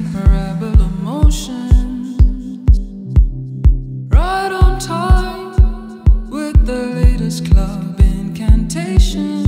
incomparable emotions. Right on time with the latest club incantation.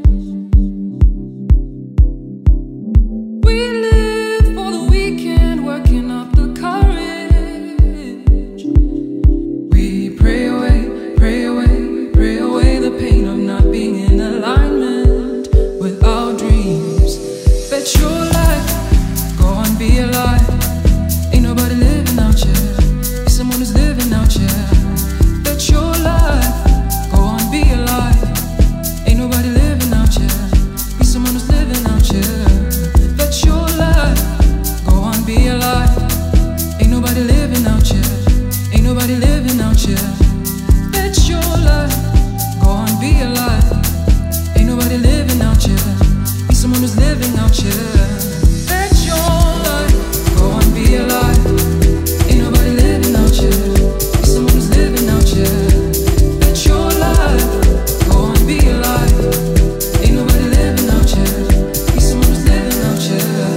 We live for the weekend, working up the courage. We pray away, pray away, pray away the pain of not being in alignment with our dreams. Bet your life, go on, be alive. Ain't nobody living out here, it's someone who's living out here. Bet your life, go on, be alive. Ain't nobody living out here, be someone who's living out here. Bet your life, go on, be alive. Ain't nobody living out here, ain't nobody living out here. Bet your life, go on, be alive. Ain't nobody living out here, be someone who's living out here. Bet your life, go on, be alive. Ain't nobody living out here, be someone who's living out here. Bet your life, go on, be alive. Ain't nobody living out here, be someone who's living out here.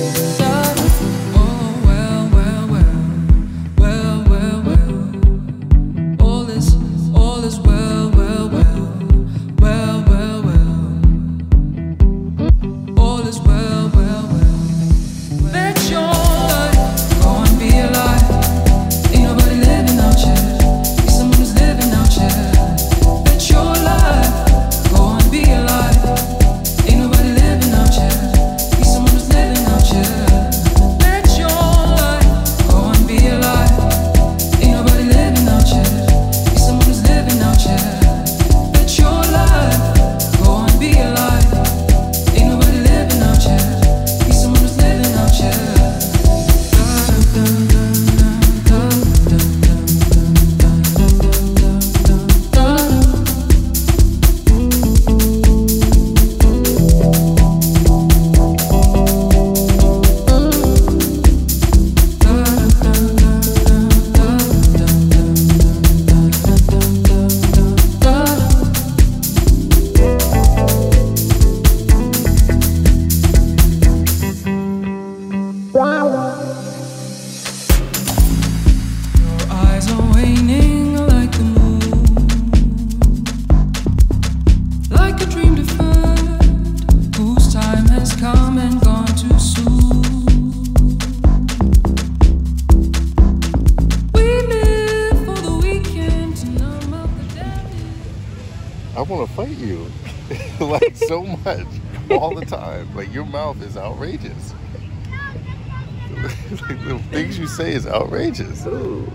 Oh well, well, well, well, well, well. All is well, well, well, well, well, well. All is well, well, well. Bet your life, go on, be alive. Ain't nobody living out here, be someone who's living out here. Bet your life, go on, be alive. Ain't nobody living out here, be someone who's living out here. Bet your life, go on, be alive. Ain't nobody living out here, be someone who's living out here. Bet your life, go on, be alive. Ain't nobody living out here, be someone who's living out here. Your eyes are waning like the moon, like a dream deferred, whose time has come and gone too soon. We live for the weekend to numb out the damage. I want to fight you like so much all the time. Like your mouth is outrageous. Like, the things you say is outrageous. Ooh.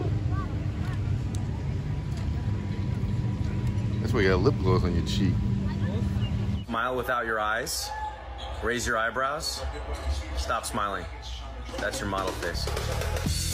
That's why you got lip gloss on your cheek. Smile without your eyes. Raise your eyebrows. Stop smiling. That's your model face.